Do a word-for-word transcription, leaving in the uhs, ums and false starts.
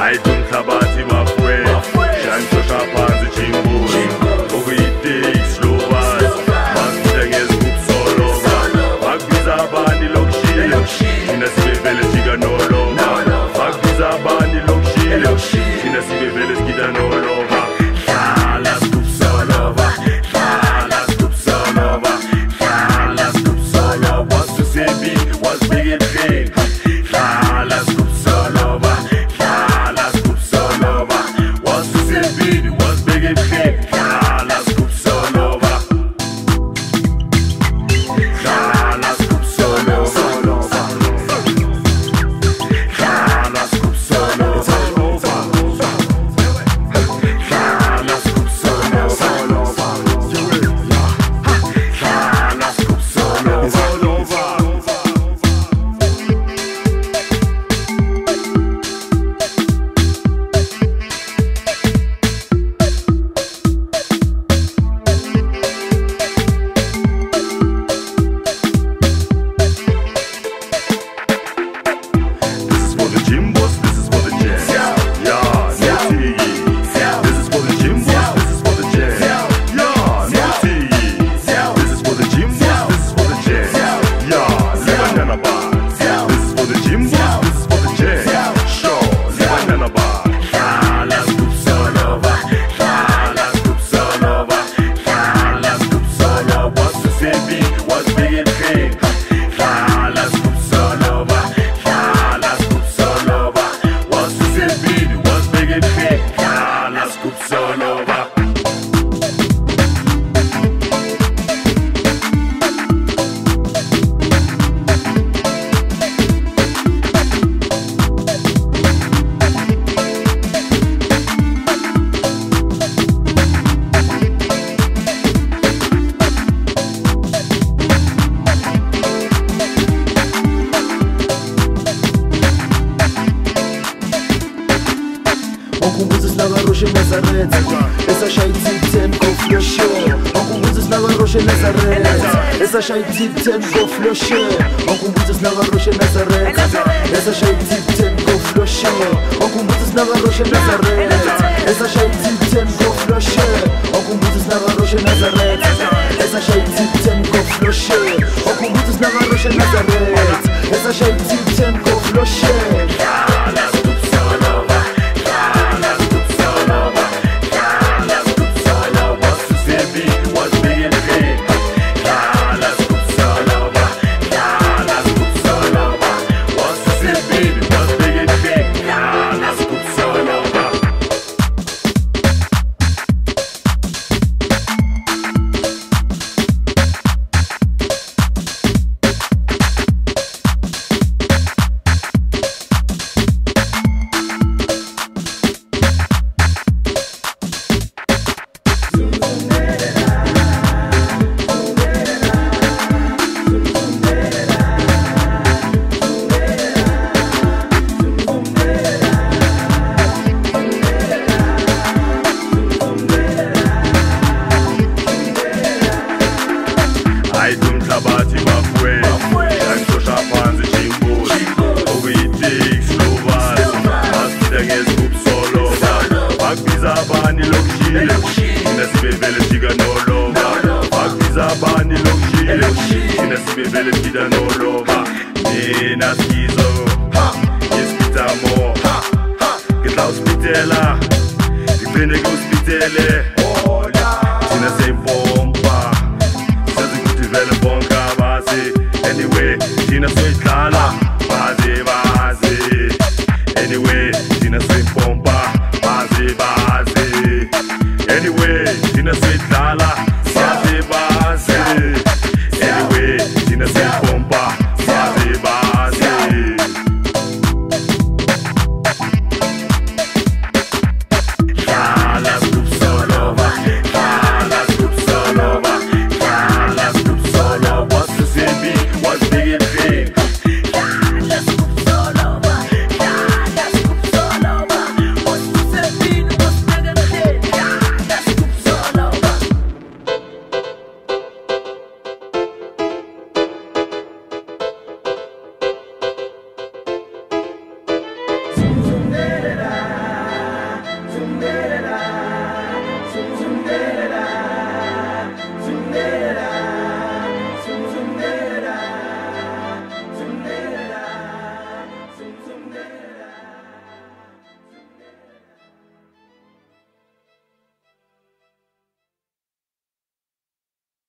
Hayithi umhlabathi bafowethu shanitshosha phansi jimbuzi okuyiteksi lovers basibiza ngezikubusoloba bakubiza abani lokishile thina sibevele jika noloba bakubiza abani lokishile thina sibevele sigida noloba hlala sikubusoloba hlala sikubusoloba hlala sikubusoloba wasusebi wasibeka ebuhleni hlala sikubusoloba hlala sikubusoloba wasusebini wasibeka ebuhleni hlala sikubusoloba hlala sikubusoloba hlala sikubusoloba hlala sikubusoloba hlala sikubusoloba. Wakumbuza sinakaroshe Nazareth esashaya i-tip ten go-flow show wakumbuza sinakaroshe Nazareth esashaya i-tip ten go-flow show wakumbuza sinakaroshe Nazareth esashaya i-tip ten go-flow show wakumbuza sinakaroshe Nazareth esashaya i-tip ten go-flow show wakumbuza sinakaroshe Nazareth esashaya i-tip ten go-flow show wakumbuza sinakaroshe Nazareth esashaya i-tip ten go-flow show. Hayithi umhlabathi bafowethu shanitshosha phansi jimbuzi okuyiteksi lovers basibiza ngezikubusoloba bakubiza abani lokishile thina sibevele jika noloba bakubiza abani lokishile thina sibevele sigida noloba mina skizo ngispita mo ngitla uspitela ngiphinda ngiwuspitele thina sempompa vele bonke abazi anyway thina soyidlala bazi bazi anyway thina soyimpompa bazi bazi anyway thina soyidlala